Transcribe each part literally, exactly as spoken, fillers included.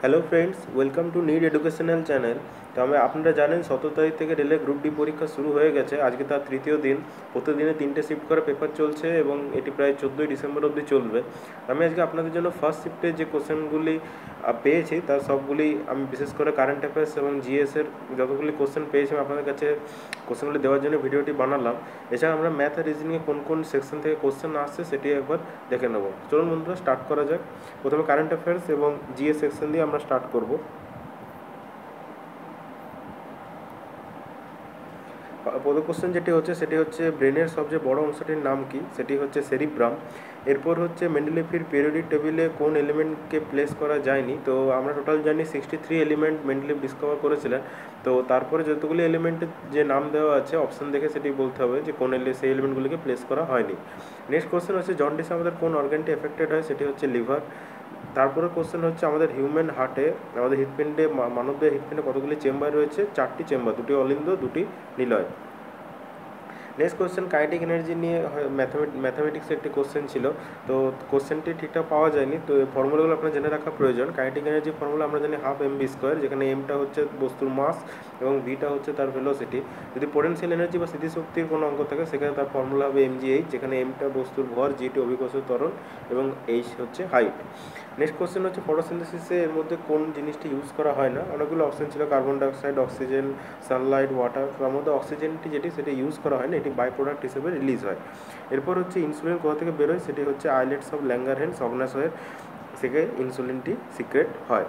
Hello friends, welcome to need educational channel. তো আমি আপনারা জানেন সতেরো তারিখ থেকে রেলের গ্রুপ ডি পরীক্ষা শুরু হয়ে গেছে। আজকে তার তৃতীয় দিন। প্রতিদিনে তিনটে শিফট করে পেপার চলছে এবং এটি প্রায় চোদ্দোই ডিসেম্বর অবধি চলবে। আমি আজকে আপনাদের জন্য ফার্স্ট শিফটে যে কোশ্চেনগুলি পেয়েছি তার সবগুলি আমি বিশেষ করে কারেন্ট অ্যাফেয়ার্স এবং জিএসের যতগুলি কোশ্চেন পেয়েছি আমি আপনাদের কাছে কোশ্চেনগুলি দেওয়ার জন্য ভিডিওটি বানালাম। এছাড়া আমরা ম্যাথ আর রিজনিংয়ে কোন কোন সেকশন থেকে কোশ্চেন আসছে সেটি একবার দেখে নেব। চলুন বন্ধুরা স্টার্ট করা যাক। প্রথমে কারেন্ট অ্যাফেয়ার্স এবং জিএস সেকশন দিয়ে আমরা স্টার্ট করব। প্রথম কোশ্চেন যেটি হচ্ছে সেটি হচ্ছে ব্রেনের সবচেয়ে বড় অংশটির নাম কি? সেটি হচ্ছে সেরিব্রাম। এরপর হচ্ছে মেন্ডেলিফের পিরিয়ডিক টেবিলে কোন এলিমেন্টকে প্লেস করা যায়নি? তো আমরা টোটাল জানি sixty three element Mendeleev discover করেছিলেন। তো তারপরে যতগুলি এলিমেন্টের যে নাম দেওয়া আছে অপশান দেখে সেটি বলতে হবে যে কোন সেই এলিমেন্টগুলিকে প্লেস করা হয়নি। নেক্সট কোশ্চেন হচ্ছে জন্ডিসে আমাদের কোন অর্গানটি এফেক্টেড হয়? সেটি হচ্ছে লিভার। তারপরে কোশ্চেন হচ্ছে আমাদের হিউম্যান হার্টে আমাদের হৃৎপিণ্ডে মানবদের হৃৎপিণ্ডে কতগুলি চেম্বার রয়েছে? চারটি চেম্বার, দুটি অলিন্দ দুটি নিলয়। নেক্সট কোশ্চেন কাইনেটিক এনার্জি নিয়ে ম্যাথামেটিক্সের একটি কোশ্চেন ছিল। তো কোশ্চেনটি ঠিকঠাক পাওয়া যায়নি, তো ফর্মুলাগুলো আপনার জেনে রাখা প্রয়োজন। কাইনেটিক এনার্জি ফর্মুলা আমরা জানি হাফ এম বি স্কোয়ার, যেখানে এমটা হচ্ছে বস্তুর মাস এবং ভিটা হচ্ছে তার ভেলোসিটি। যদি পোটেনশিয়াল এনার্জি বা স্থিতিশক্তির কোনো অঙ্ক থাকে সেখানে তার ফর্মুলা হবে এম জি এইচ, যেখানে এমটা বস্তুর ভর, জিটি অভিকর্ষ ত্বরণ এবং এইচ হচ্ছে হাইট। নেক্সট কোশ্চেন হচ্ছে ফটোসিনথেসিসে এর মধ্যে কোন জিনিসটি ইউজ করা হয় না? অনেকগুলো অপশন ছিল, carbon dioxide, oxygen, sunlight, water. তার মধ্যে অক্সিজেনটি যেটি সেটি ইউজ করা হয় না, এটি বাই প্রোডাক্ট হিসেবে রিলিজ হয়। এরপর হচ্ছে ইনসুলিন কোথা থেকে বেরোয়? সেটি হচ্ছে আইলেটস অফ ল্যাঙ্গারহ্যান্স অগ্নাশয়ের থেকে ইনসুলিনটি সিক্রেট হয়।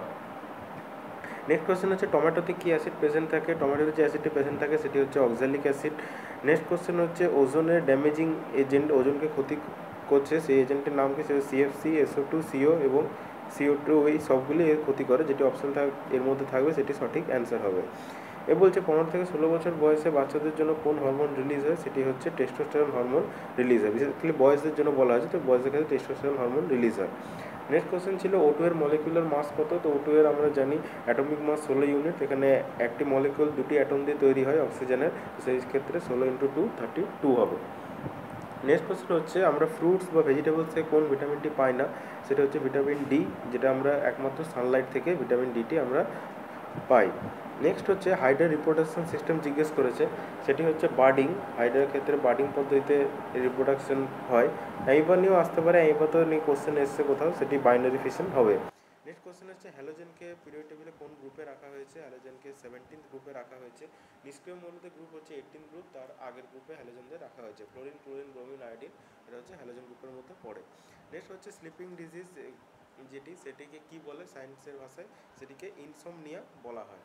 নেক্সট কোশ্চেন হচ্ছে টমেটোতে কি অ্যাসিড প্রেজেন্ট থাকে? টমেটোতে যে অ্যাসিডটি প্রেজেন্ট থাকে সেটি হচ্ছে অক্সালিক অ্যাসিড। নেক্সট কোশ্চেন হচ্ছে ওজোনের ড্যামেজিং এজেন্ট, ওজনকে ক্ষতি করছে সেই এজেন্টের নাম কি? সেটা সিএফসি, এসও টু, সিও এবং সিও টু, এই সবগুলি এর ক্ষতি করে। যেটি অপশন থাক এর মধ্যে থাকবে সেটি সঠিক অ্যান্সার হবে। এ বলছে পনেরো থেকে ষোলো বছর বয়সে বাচ্চাদের জন্য কোন হরমোন রিলিজ হয়? সেটি হচ্ছে টেস্টোস্টেরন হরমোন রিলিজ হয়। বিশেষলি বয়সদের জন্য বলা হয়েছে, তো বয়সের ক্ষেত্রে টেস্টোস্টেরন হরমোন রিলিজ হয়। নেক্সট কোশ্চেন ছিল ও টু এর মলিকুলার মাস কত? তো ও টু এর আমরা জানি অ্যাটমিক মাস ষোলো ইউনিট। এখানে একটি মলিকুল দুটি অ্যাটম দিয়ে তৈরি হয় অক্সিজেনের, সেই ক্ষেত্রে ষোলো ইন্টু টু থার্টি টু হবে। নেক্সট কোশ্চেন হচ্ছে আমরা ফ্রুটস বা ভেজিটেবলস থেকে কোন ভিটামিনটি পাই না? সেটা হচ্ছে ভিটামিন ডি, যেটা আমরা একমাত্র সানলাইট থেকে ভিটামিন ডিটি আমরা পাই। নেক্সট হচ্ছে হাইডার রিপ্রোডাকশন সিস্টেম জিজ্ঞেস করেছে, সেটি হচ্ছে বার্ডিং। হাইডারের ক্ষেত্রে বার্ডিং পদ্ধতিতে রিপ্রোডাকশন হয়। অ্যামিবা নিয়েও আসতে পারে, অ্যামিবা তো নিয়ে কোশ্চেন এসছে কোথাও, সেটি বাইনারি ফিশন হবে। নেক্সট কোশ্চেন হচ্ছে হ্যালোজেনকে পিরিয়ড টেবিলে কোন গ্রুপে রাখা হয়েছে? হ্যালোজেনকে সেভেন্টিন্থ গ্রুপে রাখা হয়েছে। নিষ্ক্রিয় মৌলদের গ্রুপ হচ্ছে এইটিন গ্রুপ, তার আগের গ্রুপে হ্যালোজেনদের রাখা হয়েছে। ফ্লোরিন, ক্লোরিন, ব্রোমিন, আয়োডিন, এটা হচ্ছে হ্যালোজেন গ্রুপের মধ্যে পড়ে। নেক্সট হচ্ছে স্লিপিং ডিজিজ যেটি, সেটিকে কি বলে সায়েন্সের ভাষায়? সেটিকে ইনসমনিয়া বলা হয়।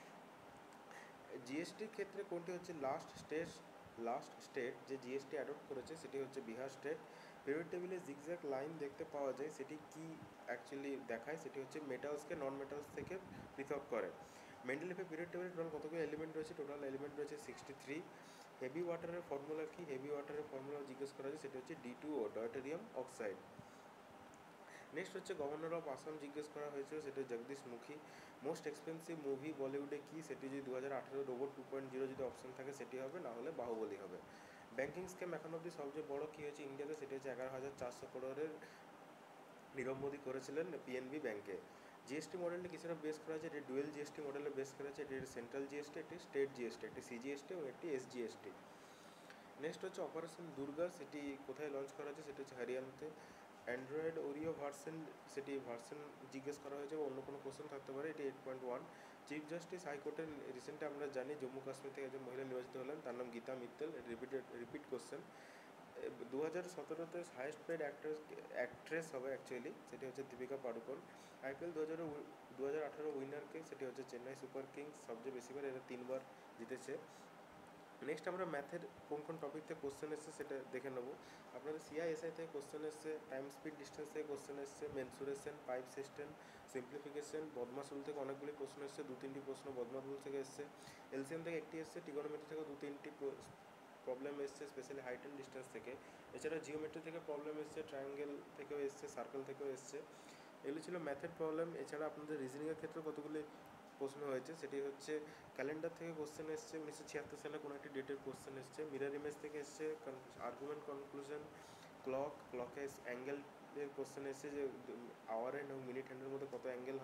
জিএসটির ক্ষেত্রে কোনটি হচ্ছে লাস্ট স্টেজ লাস্ট স্টেট যে জিএসটি অ্যাডপ্ট করেছে সেটি হচ্ছে বিহার স্টেট। পিরিয়ড টেবিলে জিগজ্যাগ লাইন দেখতে পাওয়া যায়, সেটি কি অ্যাকচুয়ালি দেখায়? সেটি হচ্ছে মেটালসকে নন মেটালস থেকে পৃথক করে। মেন্ডেলিফের পিরিয়ড টেবিলে টোটাল কতগুলো এলিমেন্ট রয়েছে? টোটাল এলিমেন্ট রয়েছে সিক্সটি থ্রি। হেভি ওয়াটারের ফর্মুলা কি? হেভি ওয়াটারের ফর্মুলা জিজ্ঞেস করা হয়েছে, সেটি হচ্ছে D two O, deuterium oxide. Next হচ্ছে গভর্নর অফ আসাম জিজ্ঞেস করা হয়েছে, সেটি Jagdish Mukhi. Most expensive movie বলিউডে কি? সেটি যদি দু হাজার আঠেরো রোবট টু পয়েন্ট জিরো যদি অপশন থাকে সেটি হবে, না হলে বাহুবলী হবে। ব্যাঙ্কিং স্ক্যাম এখন অব্দি সবচেয়ে বড় কী হয়েছে ইন্ডিয়াতে? সেটি হচ্ছে এগারো হাজার চারশো করোড়ের নীরব মোদী করেছিলেন পিএনবি ব্যাঙ্কে। জিএসটি মডেলটি কিসের বেস করা হয়েছে? এটি ডুয়েল জিএসটি মডেলে বেস করা হয়েছে। এটি সেন্ট্রাল জিএসটি, একটি স্টেট জিএসটি, একটি সিজিএসটি এবং একটি এসজিএসটি। নেক্সট হচ্ছে অপারেশন দুর্গা, সেটি কোথায় লঞ্চ করা হয়েছে? সেটি হচ্ছে হরিয়ানাতে। অ্যান্ড্রয়েড ওরিও ভার্সন, সেটি ভার্সন জিজ্ঞেস করা হয়েছে, অন্য কোনো কোশ্চেন থাকতে পারে। এটি eight point one. Chief justice হাইকোর্টের রিসেন্টলি আমরা জানি জম্মু কাশ্মীর থেকে একজন মহিলা নির্বাচিত হলেন, তার নাম Gita Mittal. Repeated repeat question. দু হাজার সতেরোতে হাইয়েস্ট পেড অ্যাক্ট্রেস অ্যাক্ট্রেস হবে অ্যাকচুয়ালি, সেটি হচ্ছে দীপিকা পাডুকোন। আইপিএল দু হাজার দু হাজার আঠেরো উইনারকে, সেটি হচ্ছে চেন্নাই সুপার কিংস, সবচেয়ে বেশিবার, এরা তিনবার জিতেছে। নেক্সট আমরা ম্যাথের কোন কোন টপিক থেকে কোশ্চেন এসছে সেটা দেখে নেবো। আপনাদের সিআইএসআই থেকে কোশ্চেন এসছে, টাইম স্পিড ডিস্টেন্স থেকে কোশ্চেন এসছে, মেনসুরেশন, পাইপ সিস্টেম, সিম্পলিফিকেশন, বদমাসুল থেকে অনেকগুলি প্রশ্ন এসছে, দু তিনটি প্রশ্ন বদমাসুল থেকে এসছে। এলসিএম থেকে একটি এসছে, টিগোনোমেট্রি থেকে দু তিনটি প্রবলেম এসছে, স্পেশালি হাইট অ্যান্ড ডিস্টেন্স থেকে। এছাড়া জিওমেট্রি থেকে প্রবলেম এসছে, ট্রায়াঙ্গেল থেকেও এসছে, সার্কেল থেকেও এসছে। এগুলো ছিল ম্যাথের প্রবলেম। এছাড়া আপনাদের রিজনিংয়ের ক্ষেত্রে কতগুলি প্রশ্ন হয়েছে, সেটি হচ্ছে ক্যালেন্ডার থেকে কোশ্চেন এসছে, উনিশশো ছিয়াত্তর সালে কোনো একটি ডেটের কোশ্চেন এসছে। মিরর ইমেজ থেকে এসছে, আর্গুমেন্ট, কনক্লুশন, ক্লক, ক্লকের অ্যাঙ্গেলের কোশ্চেন এসছে, যে আওয়ার হ্যান্ড এবং মিনিট হ্যান্ডের মধ্যে কত অ্যাঙ্গেল হয়।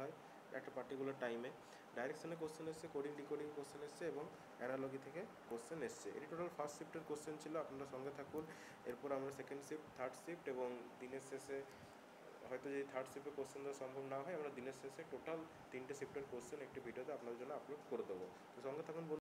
একটা পার্টিকুলার টাইমে। ডাইরেকশানে কোশ্চেন এসছে, কোডিং ডিকোডিং কোশ্চেন এসছে এবং অ্যানালজি থেকে কোশ্চেন এসছে। এটি টোটাল ফার্স্ট শিফটের কোশ্চেন ছিল, আপনারা সঙ্গে থাকুন। এরপর আমরা সেকেন্ড শিফট, থার্ড শিফট এবং দিনের শেষে হয়তো যদি থার্ড শিফটে কোশ্চেন দেওয়া সম্ভব না হয়, আমরা দিনের শেষে টোটাল তিনটে শিফটের কোশ্চেন একটি ভিডিওতে আপনাদের জন্য আপলোড করে দেবো। তো সঙ্গে থাকুন।